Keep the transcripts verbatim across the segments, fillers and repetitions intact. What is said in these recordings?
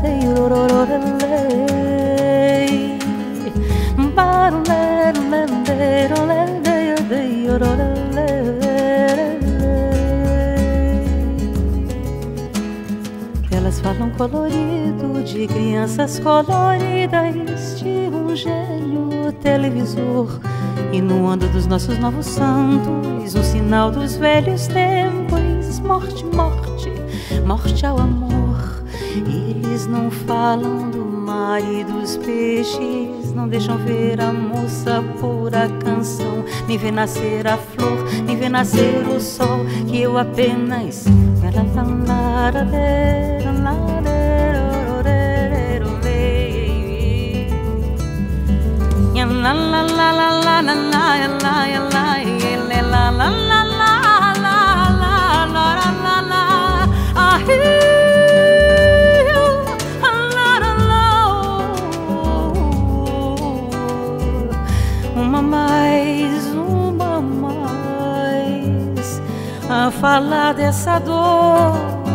Elas falam colorido de crianças coloridas, de um gênio televisor, e no ando dos nossos novos santos, um sinal dos velhos tempos. Morte, morte, morte ao amor. Eles não falam do mar e dos peixes, não deixam ver a moça pura canção, nem ver nascer a flor, nem ver nascer o sol, que eu apenas uma mais, uma mais a falar dessa dor,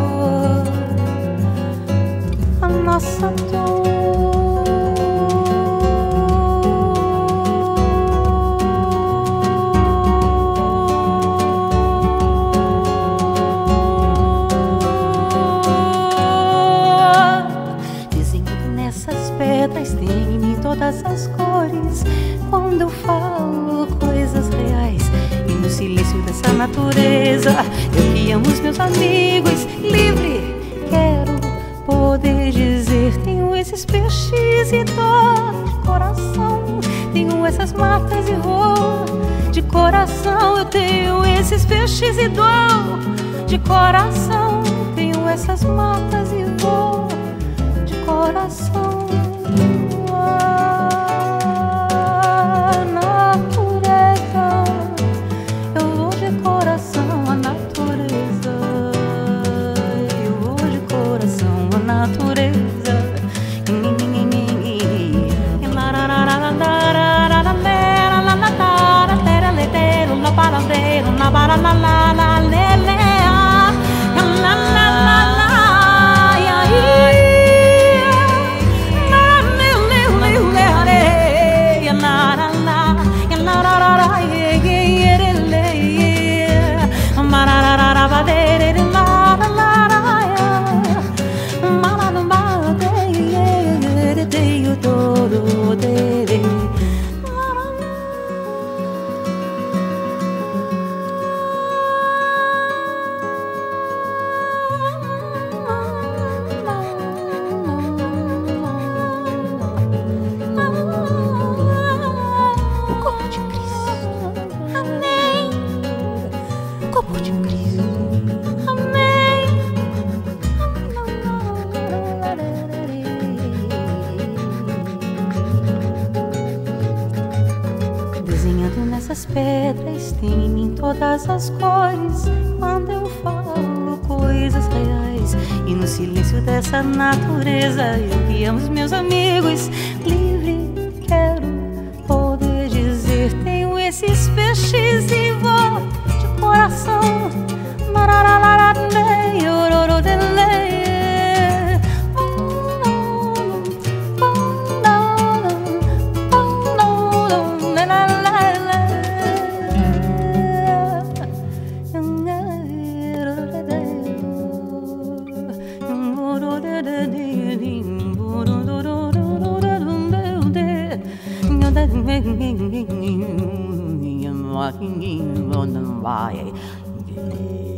a nossa dor. Desenhando nessas pedras tem em mim todas as cores, quando eu falo coisas reais, e no silêncio dessa natureza, eu que amo os meus amigos, livre quero poder dizer: tenho esses peixes e dor de coração, tenho essas matas e vou de coração. Eu tenho esses peixes e dor de coração, tenho essas matas e vou de coração. Desenhando nessas pedras tem em mim todas as cores, quando eu falo coisas reais, e no silêncio dessa natureza, eu que amo os meus amigos, livre quero poder dizer: tenho esses peixes e vou de coração. Walking on the way.